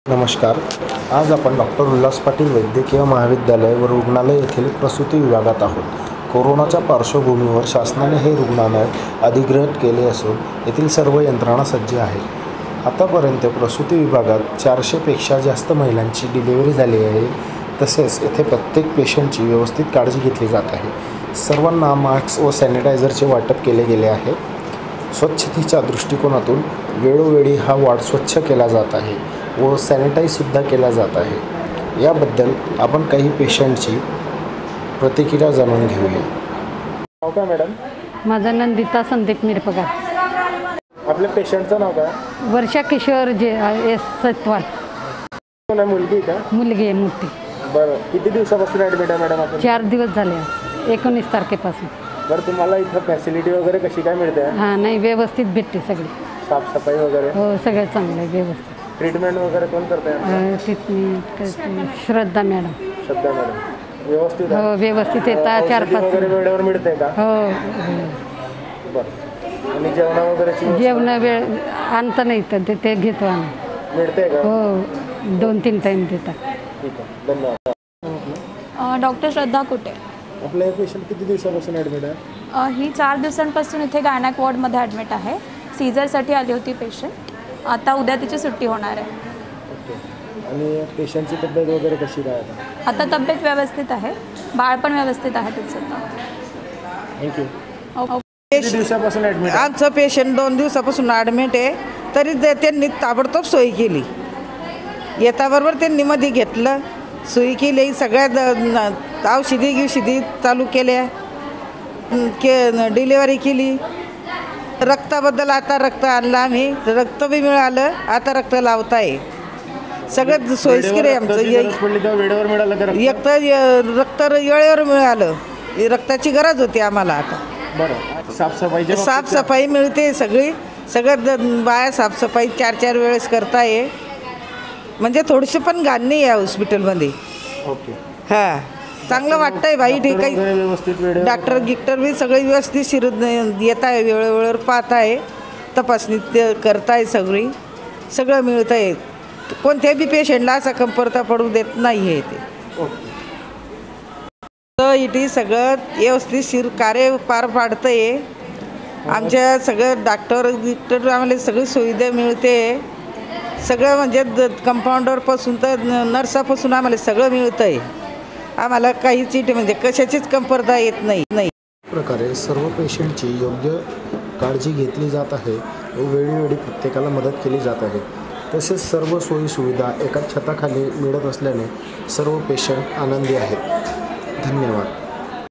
नमस्कार. आज आपण डॉक्टर उल्हास पाटील वैद्यकीय महाविद्यालय व रुग्णालय येथील प्रसूती विभागात आहोत. कोरोनाच्या पार्श्वभूमीवर शासनाने हे रुग्णालय अधिग्रहित केले असून येथील सर्व यंत्रणा सज्ज आहे. आतापर्यंत प्रसूती विभागात 400पेक्षा जास्त महिलांची डिलिव्हरी झाली आहे. तसेच येथे प्रत्येक पेशंटची व्यवस्थित काळजी घेतली जात आहे. सर्वांना मास्क व सॅनिटायझरचे वाटप केले गेले आहे. स्वच्छतेच्या दृष्टिकोनातून वेळोवेळी हा वॉर्ड स्वच्छ केला जात आहे व सॅनिटाईजसुद्धा केला जात आहे. याबद्दल आपण काही पेशंटची प्रतिक्रिया जाणून घेऊया. नाव काय मॅडम? माझं नंदिता संदीप मिरपगार. आपल्या पेशंटचं नाव काय? वर्षा किशोर एस सतवाल. मुलगी का? मुलगी आहे मोठी. बरं, किती दिवसापासून ॲडमिट आहे मॅडम आपण? 4 दिवस झाले, 19 तारखेपासून. बरं, तुम्हाला इथं फॅसिलिटी वगैरे कशी काय मिळते? हां, नाही व्यवस्थित भेटते सगळी. साफसफाई वगैरे? हो, सगळं चांगलं आहे, व्यवस्थित. ट्रीटमेंट वगैरे कोण करताय? Treatment Shraddha madam. Shraddha madam व्यवस्थित? हो, व्यवस्थित येतात. 4-5 वगैरे वेळेवर मिळते का? हो. बरं, आणि जेवण वगैरे? जेवण वेळ आणता नाही तर ते घेतो आम्ही. मिळते का? हो, 2-3 टाईम देतात. ठीक आहे, धन्यवाद. डॉक्टर श्रद्धा कुटे. आपल्या पेशंट किती दिवसापासून ॲडमिट आहे? ही 4 दिवसांपासून इथे गायनॅक वॉर्डमध्ये ॲडमिट आहे. सीझरसाठी आली होती पेशंट. आता उद्या तिची सुट्टी होणार आहे. ओके. आणि पेशंटची तब्येत वगैरे कशी काय आहे? आता तब्येत व्यवस्थित आहे, बाळ पण व्यवस्थित आहे तिचं. थँक्यू. किती दिवसापासून ॲडमिट? आमचं पेशंट 2 दिवसापासून ॲडमिट आहे. तरी त्यांनी ताबडतोब सोयी केली. येताबरोबर त्यांनी मध्ये घेतलं, सोयी केली, सगळ्या औषधी चालू केल्या, डिलिव्हरी केली. रक्ताबद्दल आता रक्त आणलं आम्ही, रक्त बी मिळालं, आता रक्त लावताय. सगळं सोयीस्कर आहे आमचं. वेळेवर मिळालं का? एक तर रक्त वेळेवर मिळालं, रक्ताची गरज होती आम्हाला. आता बरं, साफसफाई मिळते सगळी. सगळं बाया साफसफाई 4-4 वेळेस करताय. म्हणजे थोडीशी पण घाण नाही आहे हॉस्पिटलमध्ये. ओके. हां, चांगलं वाटतंय बाई. ठीक आहे. डॉक्टर गिक्टर बी सगळे व्यवस्थित येत आहे, वेळोवेळेवर पाहत आहे, तपासणी करताय, सगळं मिळतं आहे. कोणत्याही बी पेशंटला असा कमतरता पडू देत नाही आहे ते. तर इथे सगळं व्यवस्थित कार्य पार पाडतं आहे. आमच्या सगळं डॉक्टर गिक्टर आम्हाला सगळी सुविधा मिळते. सगळं म्हणजे कंपाऊंडरपासून तर नर्सापासून आम्हाला सगळं मिळतं आहे. आम्हाला काहीच म्हणजे कशाचीच कमतरता येत नाही. प्रकारे सर्व पेशंटची योग्य काळजी घेतली जात आहे व वेळोवेळी प्रत्येकाला मदत केली जात आहे. तसेच सर्व सोयीसुविधा एकाच छताखाली मिळत असल्याने सर्व पेशंट आनंदी आहेत. धन्यवाद.